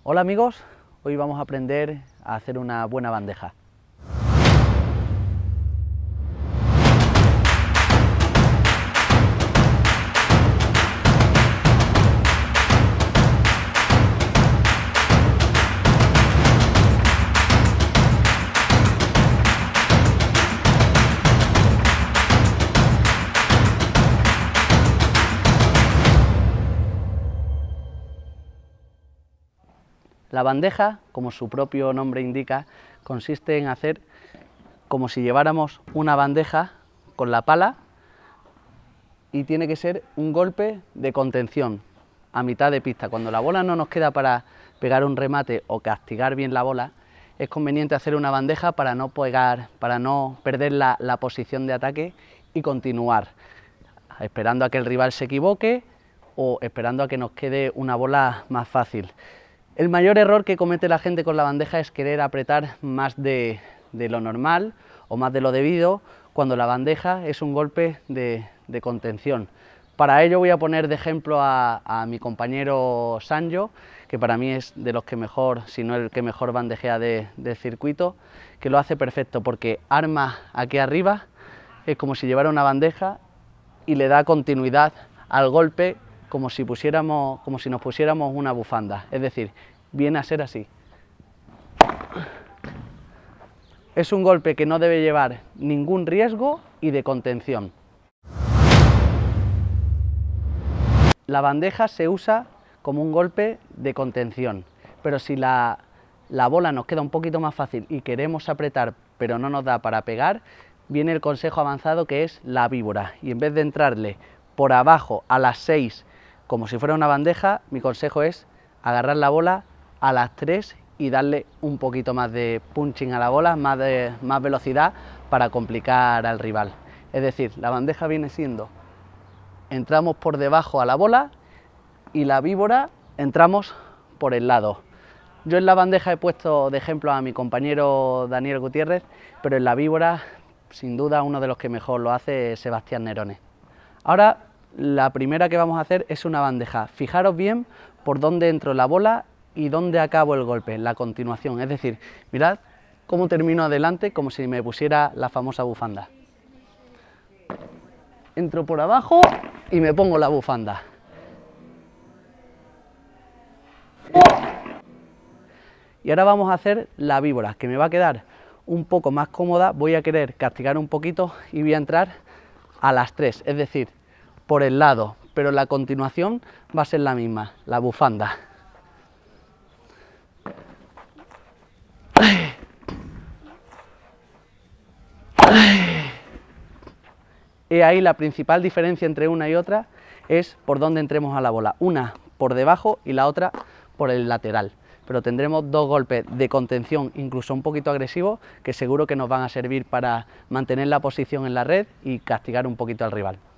Hola amigos, hoy vamos a aprender a hacer una buena bandeja. La bandeja, como su propio nombre indica, consiste en hacer como si lleváramos una bandeja con la pala y tiene que ser un golpe de contención a mitad de pista. Cuando la bola no nos queda para pegar un remate o castigar bien la bola, es conveniente hacer una bandeja para no perder la posición de ataque y continuar, esperando a que el rival se equivoque o esperando a que nos quede una bola más fácil. El mayor error que comete la gente con la bandeja es querer apretar más de lo normal o más de lo debido, cuando la bandeja es un golpe de contención. Para ello voy a poner de ejemplo a mi compañero Sanjo, que para mí es de los que mejor, si no el que mejor bandejea del circuito, que lo hace perfecto porque arma aquí arriba, es como si llevara una bandeja y le da continuidad al golpe como si nos pusiéramos una bufanda, es decir, viene a ser así. Es un golpe que no debe llevar ningún riesgo y de contención. La bandeja se usa como un golpe de contención, pero si la bola nos queda un poquito más fácil y queremos apretar pero no nos da para pegar, viene el consejo avanzado que es la víbora, y en vez de entrarle por abajo a las 6 como si fuera una bandeja, mi consejo es agarrar la bola a las 3 y darle un poquito más de punching a la bola, más velocidad para complicar al rival. Es decir, la bandeja viene siendo, entramos por debajo a la bola y la víbora entramos por el lado. Yo en la bandeja he puesto de ejemplo a mi compañero Daniel Gutiérrez, pero en la víbora, sin duda, uno de los que mejor lo hace es Sebastián Nerone. Ahora, la primera que vamos a hacer es una bandeja. Fijaros bien por dónde entro la bola y dónde acabo el golpe, la continuación. Es decir, mirad cómo termino adelante, como si me pusiera la famosa bufanda. Entro por abajo y me pongo la bufanda. Y ahora vamos a hacer la víbora, que me va a quedar un poco más cómoda. Voy a querer castigar un poquito y voy a entrar a las 3, es decir, por el lado, pero la continuación va a ser la misma, la bufanda. Y ahí la principal diferencia entre una y otra es por dónde entremos a la bola, una por debajo y la otra por el lateral, pero tendremos dos golpes de contención, incluso un poquito agresivos, que seguro que nos van a servir para mantener la posición en la red y castigar un poquito al rival.